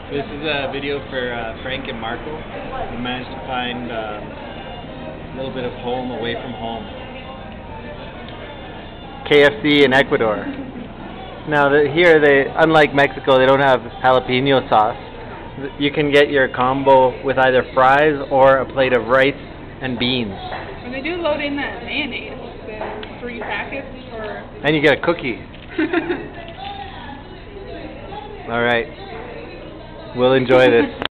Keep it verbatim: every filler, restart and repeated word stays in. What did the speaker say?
This is a video for uh, Frank and Marco. We managed to find uh, a little bit of home away from home. K F C in Ecuador. Now the, here, they, unlike Mexico, they don't have jalapeno sauce. You can get your combo with either fries or a plate of rice and beans. And they do load in that mayonnaise, the three packets for... And you get a cookie. All right. We'll enjoy this.